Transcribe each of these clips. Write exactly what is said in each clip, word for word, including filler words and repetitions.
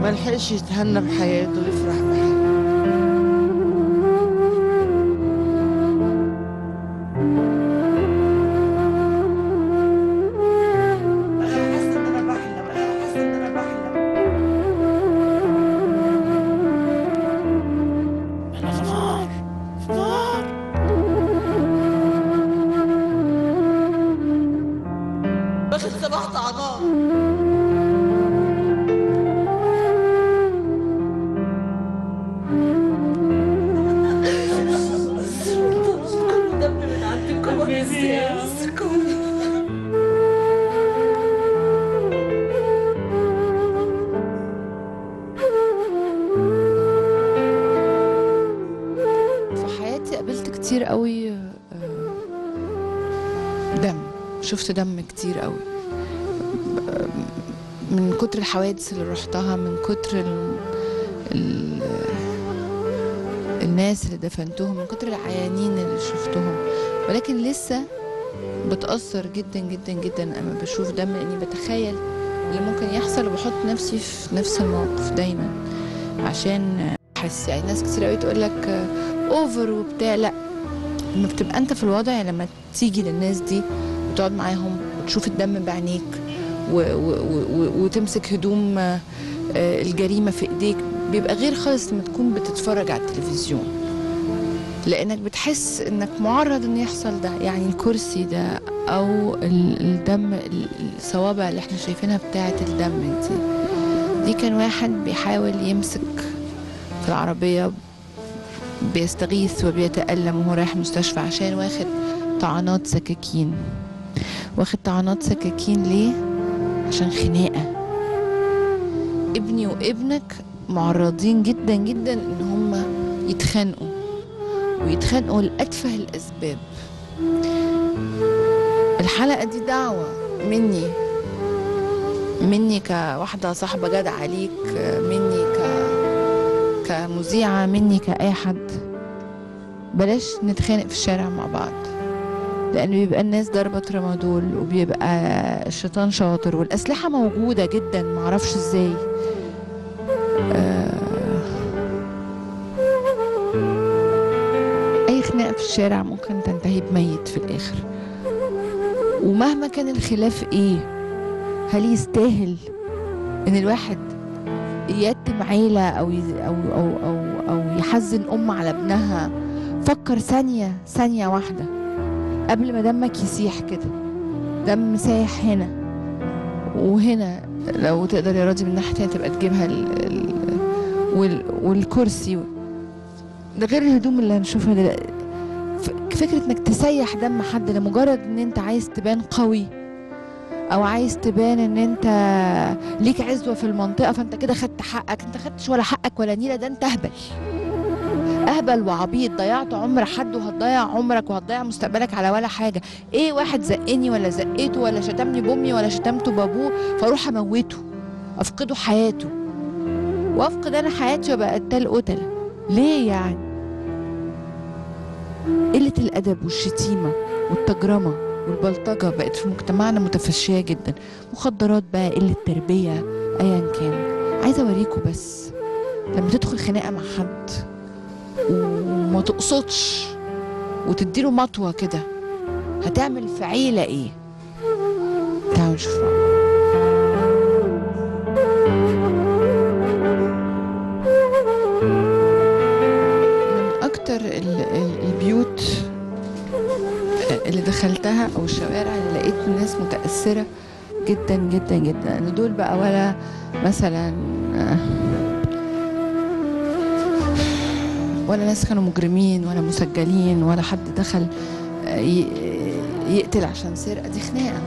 ملحقش يتهنى بحياته ويفرح بحياته. باخد سبع طعنات. دم من عندكم في حياتي قابلت كتير قوي دم، شفت دم كتير قوي من كتر الحوادث اللي رحتها، من كتر ال... ال... الناس اللي دفنتهم، من كتر العيانين اللي شفتهم، ولكن لسه بتأثر جدا جدا جدا اما بشوف دم، لاني بتخيل اللي ممكن يحصل وبحط نفسي في نفس الموقف دايما عشان احس. يعني ناس كتير قوي تقول لك اوفر وبتاع، لا، لما بتبقى انت في الوضع، لما تيجي للناس دي وتقعد معاهم وتشوف الدم بعينيك و و و وتمسك هدوم الجريمه في ايديك، بيبقى غير خالص لما تكون بتتفرج على التلفزيون، لانك بتحس انك معرض ان يحصل ده. يعني الكرسي ده او الدم، الصوابع اللي احنا شايفينها بتاعه الدم دي دي كان واحد بيحاول يمسك في العربيه، بيستغيث وبيتألم وهو رايح مستشفى عشان واخد طعنات سكاكين. واخد طعنات سكاكين ليه؟ عشان خناقة. ابني وابنك معرضين جدا جدا ان هم يتخانقوا، ويتخانقوا لأتفه الأسباب. الحلقة دي دعوة مني مني كواحدة صاحبة جدعة ليك، مني ك كمذيعة، مني كأي حد، بلاش نتخانق في الشارع مع بعض، لأن بيبقى الناس ضربة ترامادول وبيبقى الشيطان شاطر والأسلحة موجودة جدا، معرفش ازاي. آه أي خناقة في الشارع ممكن تنتهي بميت في الآخر، ومهما كان الخلاف ايه، هل يستاهل ان الواحد يتم عيلة أو, أو, أو, أو, أو يحزن أم على ابنها؟ فكر ثانية ثانية واحدة قبل ما دمك يسيح كده. دم سايح هنا وهنا، لو تقدر يا راضي من ناحية تانية تبقى تجيبها ال ال وال والكرسي ده، غير الهدوم اللي هنشوفها دلوقتي. فكرة انك تسيح دم حد لمجرد ان انت عايز تبان قوي، او عايز تبان ان انت ليك عزوه في المنطقه، فانت كده خدت حقك. انت خدتش ولا حقك ولا نيله، ده انت اهبل اهبل وعبيط، ضيعت عمر حد وهتضيع عمرك وهتضيع مستقبلك على ولا حاجه. ايه واحد زقني ولا زقيته ولا شتمني بامي ولا شتمته بابوه فاروح اموته افقده حياته وافقد انا حياتي وابقى قتال قتله؟ ليه يعني؟ قله الادب والشتيمه والتجرمه والبلطجة بقت في مجتمعنا متفشية جدا. مخدرات بقى، قلة تربية، ايا كان. عايزة اوريكم بس لما تدخل خناقة مع حد وما تقصدش وتديله مطوة كده، هتعمل في عيلة ايه؟ تعالوا نشوف. من اكتر البيوت اللي دخلتها او الشوارع اللي لقيت الناس متأثرة جدا جدا جدا، ان دول بقى ولا مثلا ولا ناس كانوا مجرمين ولا مسجلين ولا حد دخل يقتل عشان سرقة، دي خناقة.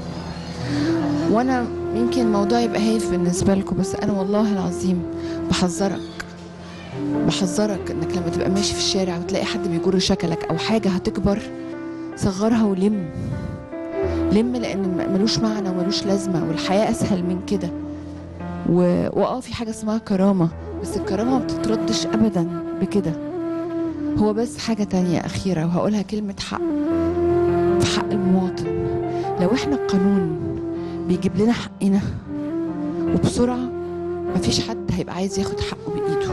وانا يمكن الموضوع يبقى هايف بالنسبة لكم، بس انا والله العظيم بحذرك بحذرك انك لما تبقى ماشي في الشارع وتلاقي حد بيجر شكلك او حاجة هتكبر، صغرها ولم لم، لان ملوش معنى وملوش لازمه، والحياه اسهل من كده. واه في حاجه اسمها كرامه، بس الكرامه ما بتتردش ابدا بكده. هو بس حاجه تانية اخيره وهقولها، كلمه حق في حق المواطن. لو احنا القانون بيجيب لنا حقنا وبسرعه، مفيش حد هيبقى عايز ياخد حقه بايده.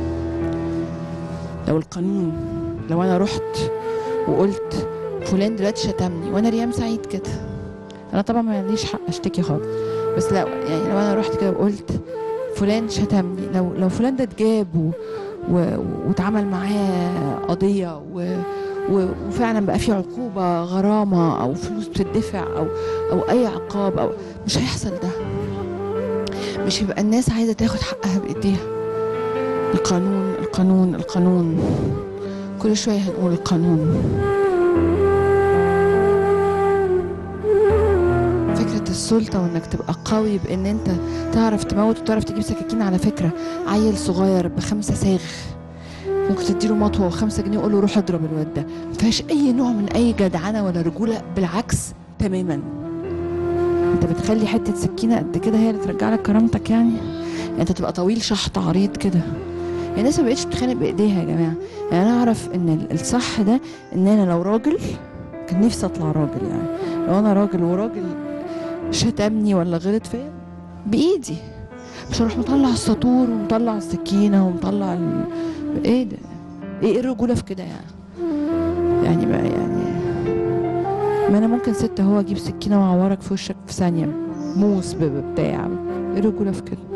لو القانون، لو انا رحت وقلت فلان دلوقتي شتمني وانا ريام سعيد كده، انا طبعا ما عنديش حق اشتكي خالص، بس لو يعني لو انا رحت كده وقلت فلان شتمني، لو لو فلان ده اتجاب واتعمل معاه قضيه و وفعلا بقى في عقوبه غرامه او فلوس بتدفع او او اي عقاب، او مش هيحصل ده. مش هيبقى الناس عايزه تاخد حقها بايديها. القانون القانون القانون، كل شويه هنقول القانون. فكره السلطه وانك تبقى قوي بان انت تعرف تموت وتعرف تجيب سكاكين. على فكره عيل صغير بخمسه صاغ ممكن تديله مطوه وخمسة جنيه وقول له روح اضرب الواد ده، ما فيهاش اي نوع من اي جدعنه ولا رجوله، بالعكس تماما. انت بتخلي حته سكينه قد كده هي اللي ترجع لك كرامتك يعني؟ يعني انت تبقى طويل شحط عريض كده. يعني الناس ما بقتش بتتخانق بايديها يا جماعه. يعني انا اعرف ان الصح ده ان انا لو راجل، كان نفسي اطلع راجل، يعني لو انا راجل وراجل شتمني ولا غلط فيا بايدي، مش هروح مطلع السطور ومطلع السكينه ومطلع ال... ايه ده؟ ايه الرجوله في كده يعني؟ يعني بقى يعني ما انا ممكن ست هو اجيب سكينه واعورك في وشك في ثانيه، موس بتاع، ايه الرجوله في كده؟